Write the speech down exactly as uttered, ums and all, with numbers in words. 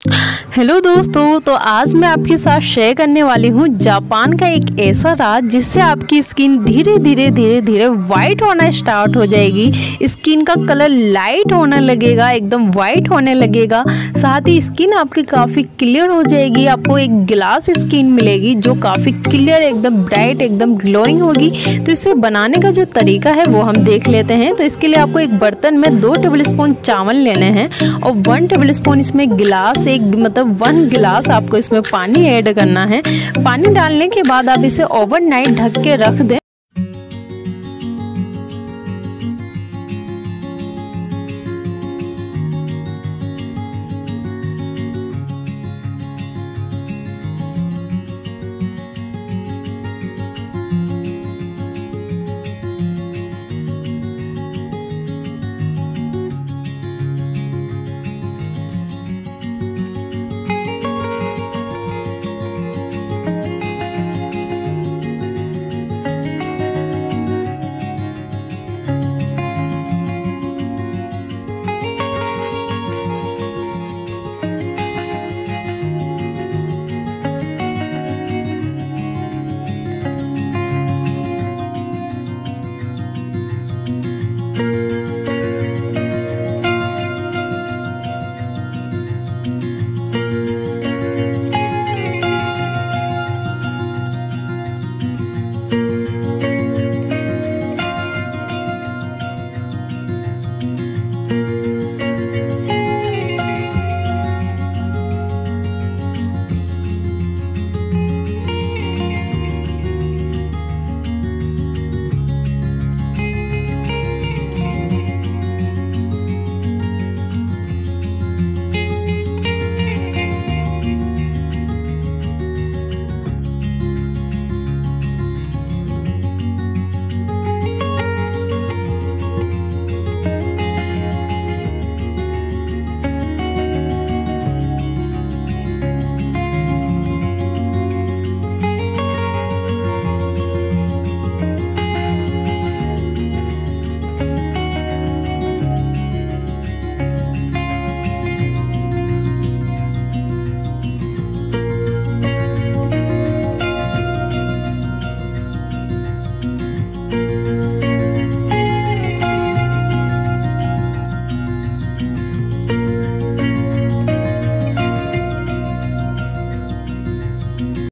Hello दोस्तों, तो आज मैं आपके साथ शेयर करने वाली हूँ जापान का एक ऐसा राज जिससे आपकी स्किन धीरे धीरे धीरे धीरे वाइट होना स्टार्ट हो जाएगी। स्किन का कलर लाइट होने लगेगा, एकदम वाइट होने लगेगा। साथ ही स्किन आपकी काफ़ी क्लियर हो जाएगी। आपको एक ग्लास स्किन मिलेगी जो काफ़ी क्लियर, एकदम ब्राइट, एकदम ग्लोइंग होगी। तो इसे बनाने का जो तरीका है वो हम देख लेते हैं। तो इसके लिए आपको एक बर्तन में दो टेबल स्पून चावल लेने हैं और वन टेबल स्पून इसमें गिलास, एक मतलब वन गिलास आपको इसमें पानी ऐड करना है। पानी डालने के बाद आप इसे ओवरनाइट ढक के रख दें।